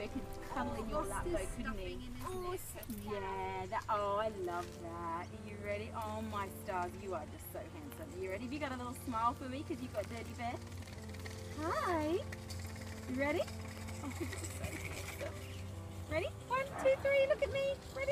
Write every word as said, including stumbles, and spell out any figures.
Bear can cuddle in your lap though, couldn't he? Oh, Yeah, that, oh, I love that. Are you ready? Oh my stars, you are just so handsome. Are you ready? Have you got a little smile for me because you've got Dirty Bear? Hi. You ready? Oh, you're so handsome. Ready? One, two, three, look at me. Ready?